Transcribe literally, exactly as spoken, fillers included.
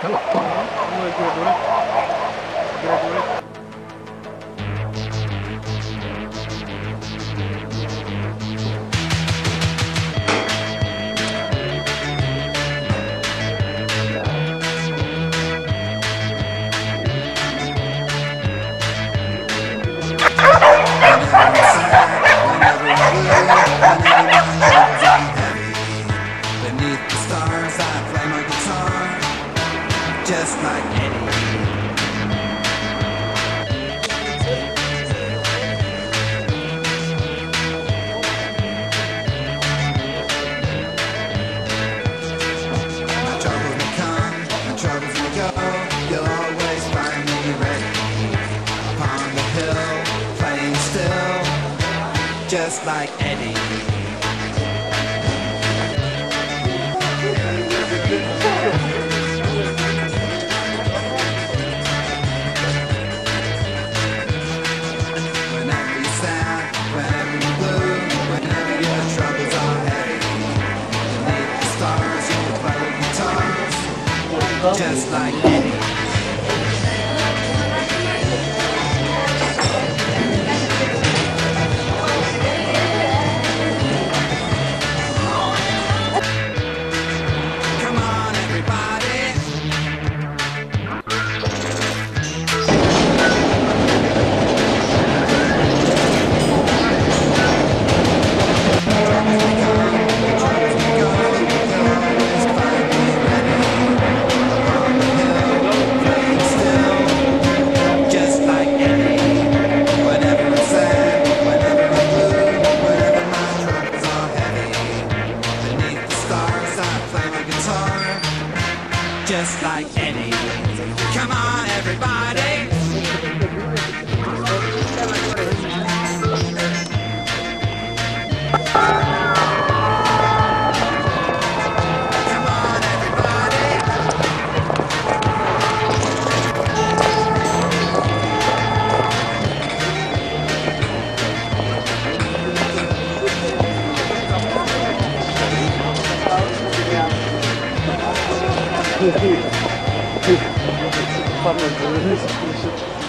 Mulai kira boleh. Kira boleh. Just like Eddie. My troubles may come, my troubles may go. You'll always find me ready. Upon the hill, playing still, just like Eddie. Just like Eddie. Come on, everybody. Just like Eddie. Come on, everybody. Come on, everybody. Pardon,